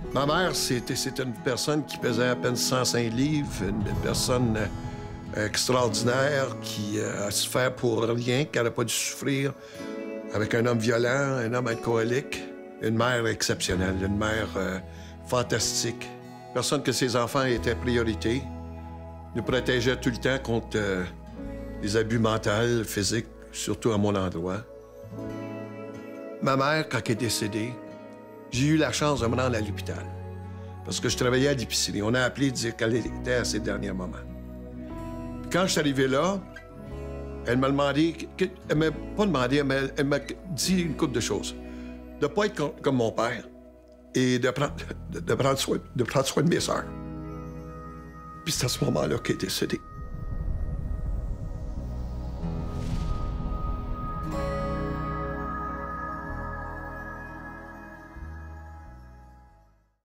Ma mère, c'était une personne qui pesait à peine 105 livres, une personne extraordinaire qui a souffert pour rien, qui n'aurait pas dû souffrir, avec un homme violent, un homme alcoolique. Une mère exceptionnelle, une mère fantastique. Personne que ses enfants étaient priorité. Nous protégeait tout le temps contre les abus mentaux, physiques, surtout à mon endroit. Ma mère, quand elle est décédée, j'ai eu la chance de me rendre à l'hôpital. Parce que je travaillais à l'épicerie. On a appelé dire qu'elle était à ses derniers moments. Puis quand je suis arrivé là, elle m'a demandé... Elle m'a pas demandé, mais elle m'a dit une couple de choses. De ne pas être comme mon père et de prendre soin de mes sœurs. Puis c'est à ce moment-là qu'elle est décédée.